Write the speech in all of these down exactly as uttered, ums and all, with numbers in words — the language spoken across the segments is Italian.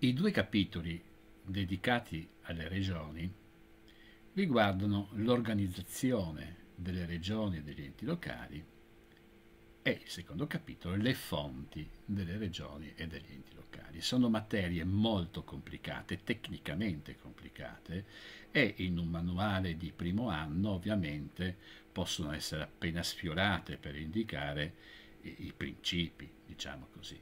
I due capitoli dedicati alle regioni riguardano l'organizzazione delle regioni e degli enti locali e il secondo capitolo le fonti delle regioni e degli enti locali. Sono materie molto complicate, tecnicamente complicate, e in un manuale di primo anno ovviamente possono essere appena sfiorate per indicare i, i principi, diciamo così.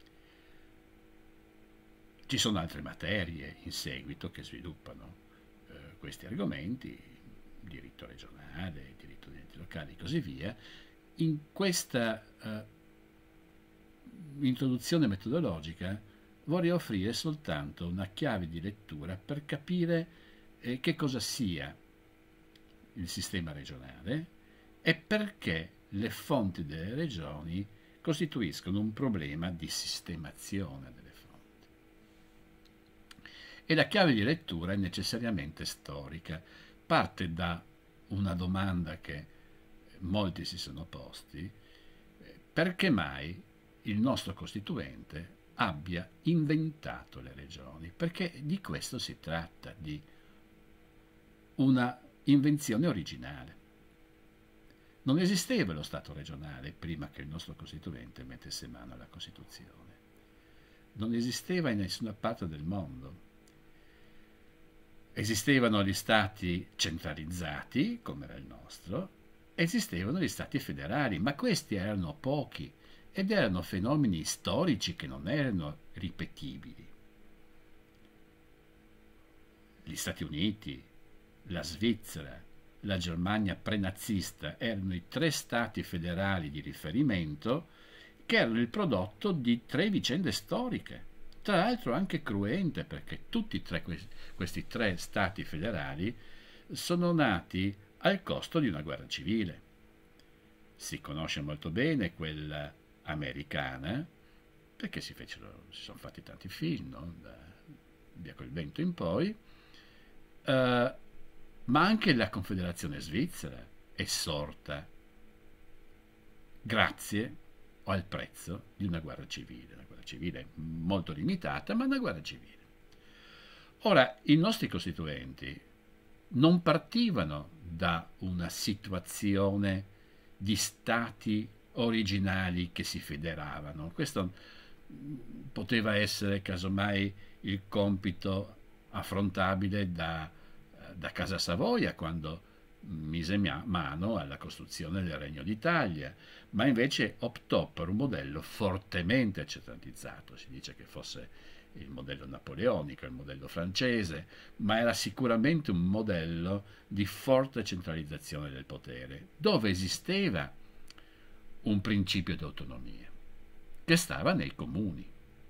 Ci sono altre materie in seguito che sviluppano eh, questi argomenti, diritto regionale, diritto degli enti locali e così via. In questa eh, introduzione metodologica vorrei offrire soltanto una chiave di lettura per capire eh, che cosa sia il sistema regionale e perché le fonti delle regioni costituiscono un problema di sistemazione delle fonti. E la chiave di lettura è necessariamente storica, parte da una domanda che molti si sono posti: perché mai il nostro Costituente abbia inventato le regioni? Perché di questo si tratta, di una invenzione originale. Non esisteva lo Stato regionale prima che il nostro Costituente mettesse mano alla Costituzione. Non esisteva in nessuna parte del mondo. Esistevano gli Stati centralizzati, come era il nostro, esistevano gli Stati federali, ma questi erano pochi ed erano fenomeni storici che non erano ripetibili. Gli Stati Uniti, la Svizzera, la Germania prenazista erano i tre stati federali di riferimento che erano il prodotto di tre vicende storiche, tra l'altro anche cruente, perché tutti e tre questi tre stati federali sono nati al costo di una guerra civile. Si conosce molto bene quella americana, perché si, fecero, si sono fatti tanti film, no? Da Via col vento in poi, uh, ma anche la Confederazione Svizzera è sorta grazie o al prezzo di una guerra civile, una guerra civile molto limitata, ma una guerra civile. Ora, i nostri costituenti non partivano da una situazione di stati originali che si federavano. Questo poteva essere casomai il compito affrontabile da, da Casa Savoia quando mise mano alla costruzione del Regno d'Italia, ma invece optò per un modello fortemente centralizzato. Si dice che fosse il modello napoleonico, il modello francese, ma era sicuramente un modello di forte centralizzazione del potere, dove esisteva un principio di autonomia, che stava nei comuni.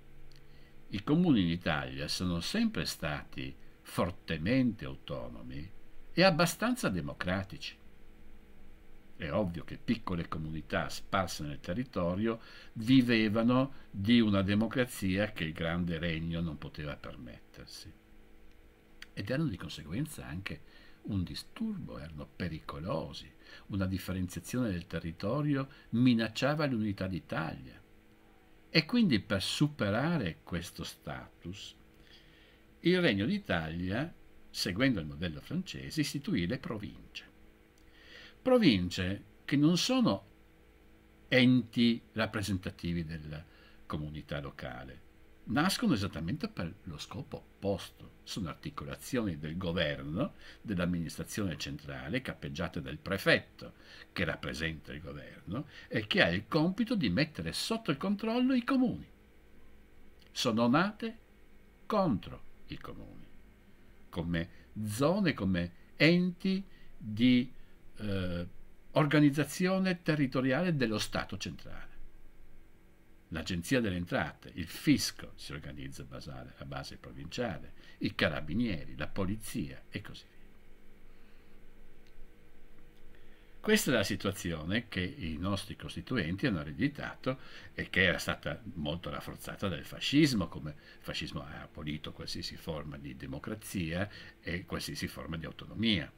I comuni in Italia sono sempre stati fortemente autonomi e abbastanza democratici. È ovvio che piccole comunità sparse nel territorio vivevano di una democrazia che il grande regno non poteva permettersi. Ed erano di conseguenza anche un disturbo, erano pericolosi. Una differenziazione del territorio minacciava l'unità d'Italia. E quindi per superare questo status, il Regno d'Italia, seguendo il modello francese, istituì le province. Province che non sono enti rappresentativi della comunità locale, nascono esattamente per lo scopo opposto. Sono articolazioni del governo, dell'amministrazione centrale, cappeggiate dal prefetto, che rappresenta il governo e che ha il compito di mettere sotto il controllo i comuni. Sono nate contro i comuni, come zone, come enti di eh, organizzazione territoriale dello Stato centrale. L'Agenzia delle Entrate, il fisco si organizza a base, a base provinciale, i carabinieri, la polizia e così via. Questa è la situazione che i nostri costituenti hanno ereditato e che era stata molto rafforzata dal fascismo, come il fascismo ha abolito qualsiasi forma di democrazia e qualsiasi forma di autonomia.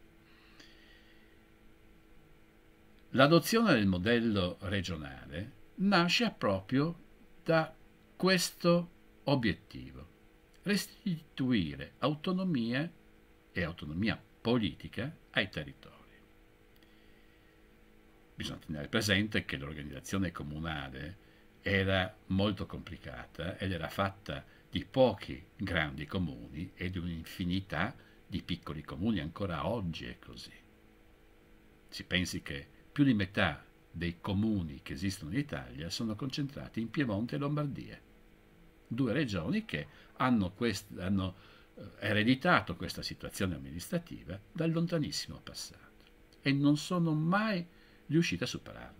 L'adozione del modello regionale nasce proprio da questo obiettivo, restituire autonomia e autonomia politica ai territori. Bisogna tenere presente che l'organizzazione comunale era molto complicata ed era fatta di pochi grandi comuni e di un'infinità di piccoli comuni, ancora oggi è così. Si pensi che più di metà dei comuni che esistono in Italia sono concentrati in Piemonte e Lombardia, due regioni che hanno, quest- hanno ereditato questa situazione amministrativa dal lontanissimo passato e non sono mai riusciti a superarlo.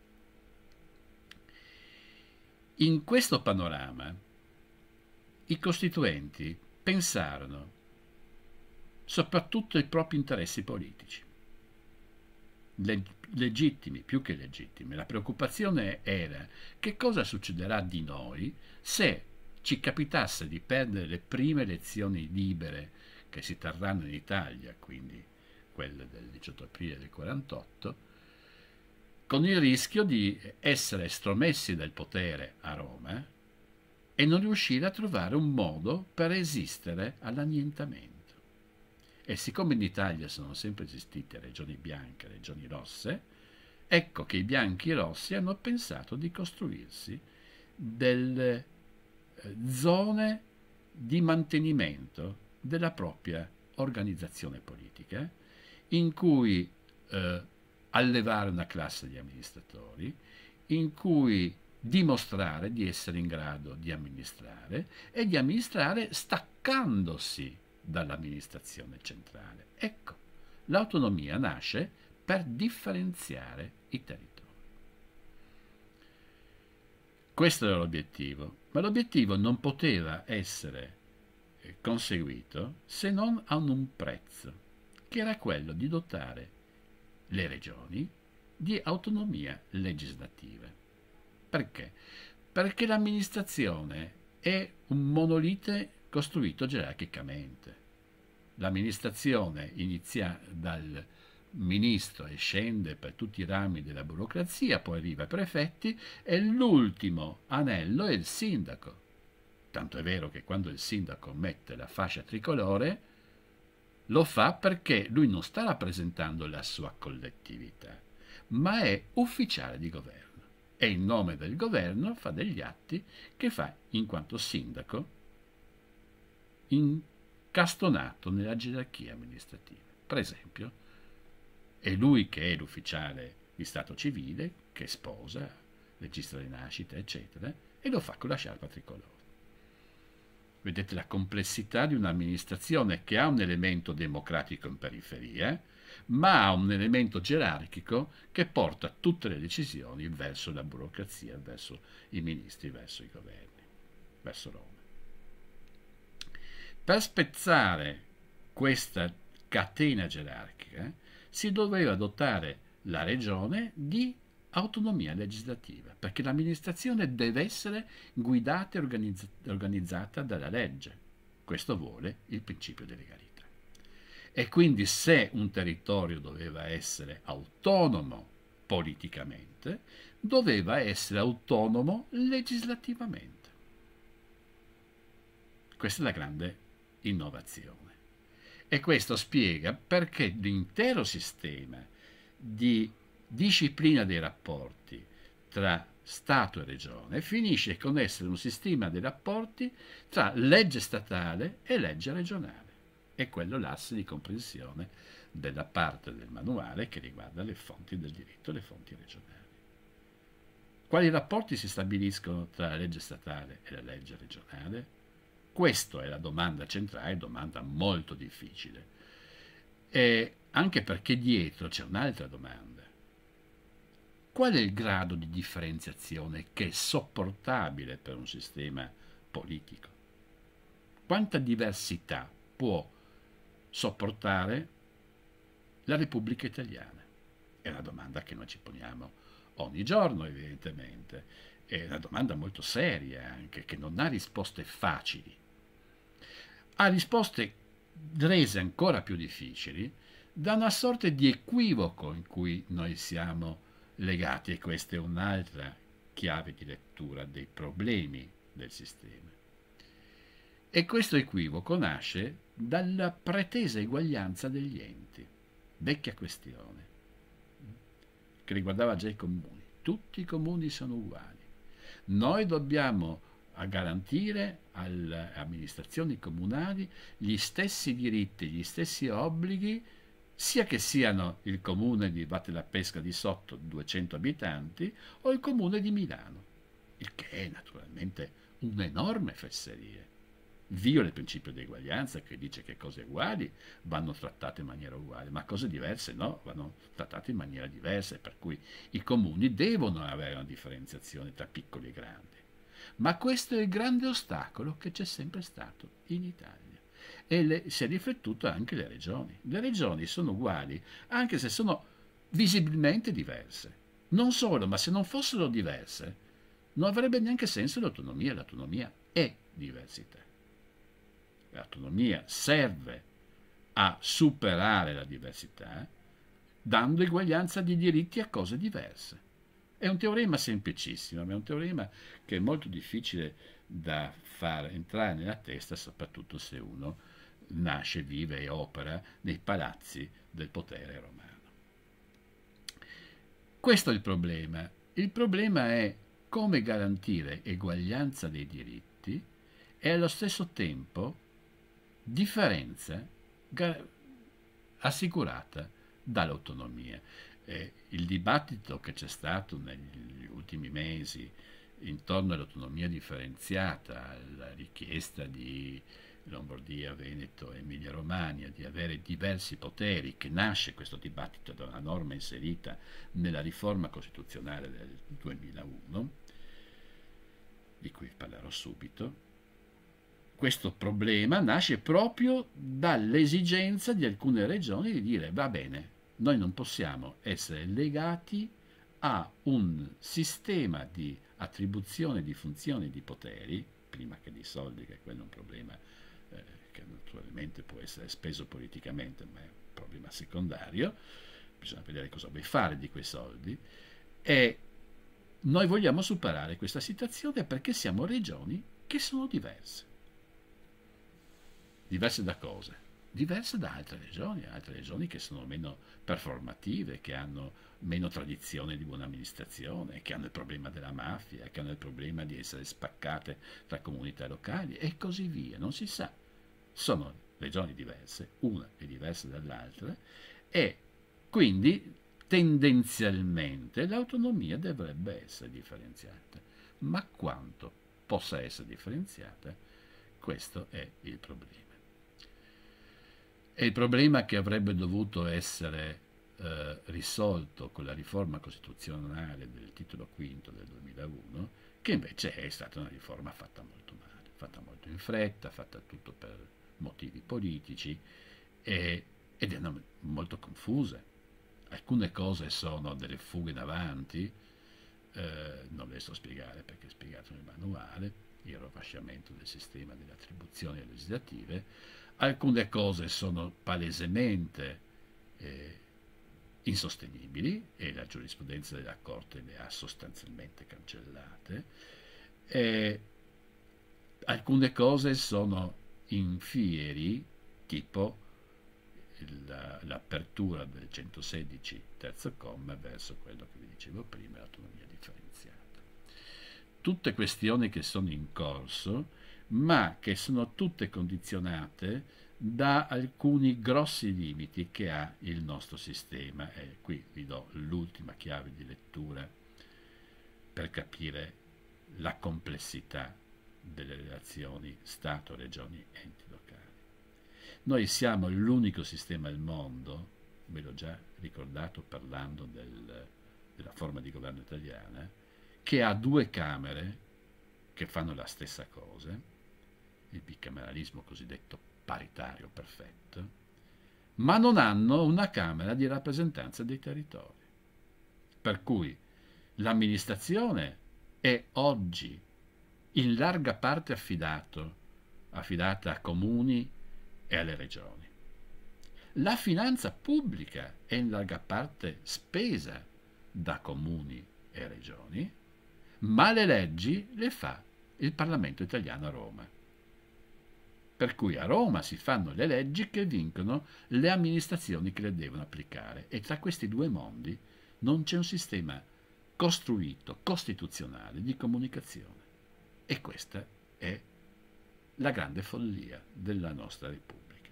In questo panorama i costituenti pensarono soprattutto ai propri interessi politici, Leg- legittimi più che legittimi. La preoccupazione era: che cosa succederà di noi se ci capitasse di perdere le prime elezioni libere che si terranno in Italia, quindi quelle del diciotto aprile del quarantotto, con il rischio di essere estromessi dal potere a Roma e non riuscire a trovare un modo per resistere all'annientamento. E siccome in Italia sono sempre esistite regioni bianche e regioni rosse, ecco che i bianchi e i rossi hanno pensato di costruirsi delle zone di mantenimento della propria organizzazione politica, in cui eh, allevare una classe di amministratori, in cui dimostrare di essere in grado di amministrare e di amministrare staccandosi dall'amministrazione centrale. Ecco, l'autonomia nasce per differenziare i territori. Questo era l'obiettivo, ma l'obiettivo non poteva essere conseguito se non a un prezzo, che era quello di dotare le regioni di autonomia legislativa. Perché? Perché l'amministrazione è un monolite costruito gerarchicamente. L'amministrazione inizia dal ministro e scende per tutti i rami della burocrazia, poi arriva ai prefetti e l'ultimo anello è il sindaco. Tanto è vero che quando il sindaco mette la fascia tricolore lo fa perché lui non sta rappresentando la sua collettività, ma è ufficiale di governo e in nome del governo fa degli atti che fa in quanto sindaco incastonato nella gerarchia amministrativa. Per esempio, è lui che è l'ufficiale di stato civile, che sposa, registra le nascite, eccetera, e lo fa con la sciarpa tricolore. Vedete la complessità di un'amministrazione che ha un elemento democratico in periferia, ma ha un elemento gerarchico che porta tutte le decisioni verso la burocrazia, verso i ministri, verso i governi, verso Roma. Per spezzare questa catena gerarchica si doveva dotare la regione di autonomia legislativa, perché l'amministrazione deve essere guidata e organizz- organizzata dalla legge. Questo vuole il principio di legalità. E quindi se un territorio doveva essere autonomo politicamente, doveva essere autonomo legislativamente. Questa è la grande innovazione. E questo spiega perché l'intero sistema di disciplina dei rapporti tra Stato e Regione finisce con essere un sistema di rapporti tra legge statale e legge regionale. E quello l'asse di comprensione della parte del manuale che riguarda le fonti del diritto e le fonti regionali. Quali rapporti si stabiliscono tra la legge statale e la legge regionale? Questa è la domanda centrale, domanda molto difficile. E anche perché dietro c'è un'altra domanda. Qual è il grado di differenziazione che è sopportabile per un sistema politico? Quanta diversità può sopportare la Repubblica Italiana? È una domanda che noi ci poniamo ogni giorno, evidentemente. È una domanda molto seria anche, che non ha risposte facili. Ha risposte rese ancora più difficili da una sorta di equivoco in cui noi siamo legati, e questa è un'altra chiave di lettura dei problemi del sistema. E questo equivoco nasce dalla pretesa eguaglianza degli enti, vecchia questione, che riguardava già i comuni. Tutti i comuni sono uguali. Noi dobbiamo garantire alle amministrazioni comunali gli stessi diritti, gli stessi obblighi, sia che siano il comune di Vatte la Pesca di Sotto, duecento abitanti, o il comune di Milano, il che è naturalmente un'enorme fesseria. Viola il principio di eguaglianza, che dice che cose uguali vanno trattate in maniera uguale, ma cose diverse no, vanno trattate in maniera diversa, per cui i comuni devono avere una differenziazione tra piccoli e grandi. Ma questo è il grande ostacolo che c'è sempre stato in Italia. E le, si è riflettuto anche le regioni. Le regioni sono uguali, anche se sono visibilmente diverse. Non solo, ma se non fossero diverse, non avrebbe neanche senso l'autonomia. L'autonomia è diversità. L'autonomia serve a superare la diversità, dando eguaglianza di diritti a cose diverse. È un teorema semplicissimo, ma è un teorema che è molto difficile da far entrare nella testa, soprattutto se uno nasce, vive e opera nei palazzi del potere romano. Questo è il problema. Il problema è come garantire eguaglianza dei diritti e allo stesso tempo differenza assicurata dall'autonomia. Eh, il dibattito che c'è stato negli ultimi mesi intorno all'autonomia differenziata, alla richiesta di Lombardia, Veneto e Emilia-Romagna di avere diversi poteri, che nasce questo dibattito da una norma inserita nella riforma costituzionale del duemilauno, di cui parlerò subito. Questo problema nasce proprio dall'esigenza di alcune regioni di dire: va bene, noi non possiamo essere legati a un sistema di attribuzione di funzioni e di poteri, prima che di soldi, che quello è un problema eh, che naturalmente può essere speso politicamente, ma è un problema secondario, bisogna vedere cosa vuoi fare di quei soldi, e noi vogliamo superare questa situazione perché siamo regioni che sono diverse. Diverse da cosa? Diverse da altre regioni, altre regioni che sono meno performative, che hanno meno tradizione di buona amministrazione, che hanno il problema della mafia, che hanno il problema di essere spaccate tra comunità locali e così via. Non si sa. Sono regioni diverse, una è diversa dall'altra, e quindi tendenzialmente l'autonomia dovrebbe essere differenziata. Ma quanto possa essere differenziata, questo è il problema. È il problema che avrebbe dovuto essere eh, risolto con la riforma costituzionale del titolo quinto del duemilauno, che invece è stata una riforma fatta molto male, fatta molto in fretta, fatta tutto per motivi politici e, ed è una, molto confusa. Alcune cose sono delle fughe in avanti, eh, non le sto a spiegare perché è spiegato nel manuale, il rovesciamento del sistema delle attribuzioni legislative. Alcune cose sono palesemente eh, insostenibili e la giurisprudenza della Corte le ha sostanzialmente cancellate. E alcune cose sono infieri, tipo l'apertura del centosedici terzo comma verso quello che vi dicevo prima, l'autonomia differenziata. Tutte questioni che sono in corso, ma che sono tutte condizionate da alcuni grossi limiti che ha il nostro sistema. E qui vi do l'ultima chiave di lettura per capire la complessità delle relazioni Stato, Regioni, enti locali. Noi siamo l'unico sistema al mondo, ve l'ho già ricordato parlando del, della forma di governo italiana, che ha due camere che fanno la stessa cosa, il bicameralismo cosiddetto paritario perfetto, ma non hanno una Camera di rappresentanza dei territori. Per cui l'amministrazione è oggi in larga parte affidato, affidata a comuni e alle regioni. La finanza pubblica è in larga parte spesa da comuni e regioni, ma le leggi le fa il Parlamento italiano a Roma. per cui a Roma si fanno le leggi che vincono le amministrazioni che le devono applicare, e tra questi due mondi non c'è un sistema costruito, costituzionale, di comunicazione. E questa è la grande follia della nostra Repubblica.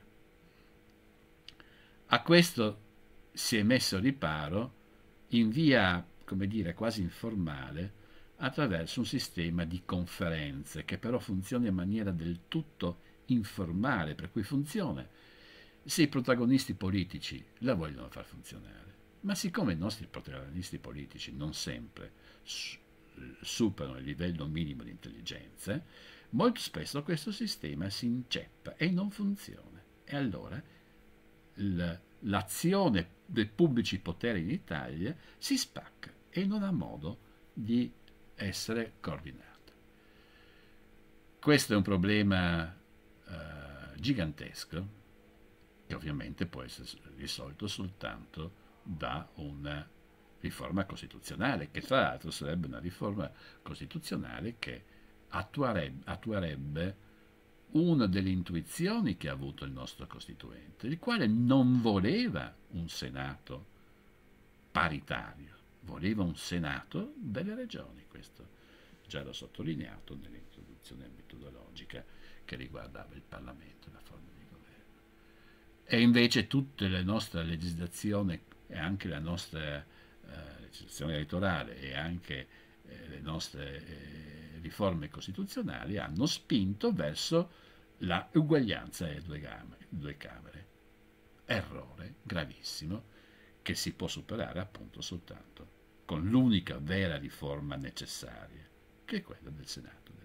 A questo si è messo riparo in via, come dire, quasi informale, attraverso un sistema di conferenze che però funziona in maniera del tutto informale, per cui funziona se i protagonisti politici la vogliono far funzionare. Ma siccome i nostri protagonisti politici non sempre superano il livello minimo di intelligenza, molto spesso questo sistema si inceppa e non funziona. E allora l'azione dei pubblici poteri in Italia si spacca e non ha modo di essere coordinata. Questo è un problema eh, gigantesco, che ovviamente può essere risolto soltanto da una riforma costituzionale, che tra l'altro sarebbe una riforma costituzionale che attuarebbe, attuerebbe una delle intuizioni che ha avuto il nostro Costituente, il quale non voleva un Senato paritario, voleva un Senato delle regioni. Questo già l'ho sottolineato nell'introduzione metodologica che riguardava il Parlamento e la forma di governo. E invece tutta la nostra legislazione e anche la nostra eh, legislazione elettorale e anche eh, le nostre eh, riforme costituzionali hanno spinto verso la uguaglianza delle due, gamere, due camere. Errore gravissimo che si può superare appunto soltanto con l'unica vera riforma necessaria, che è quella del Senato.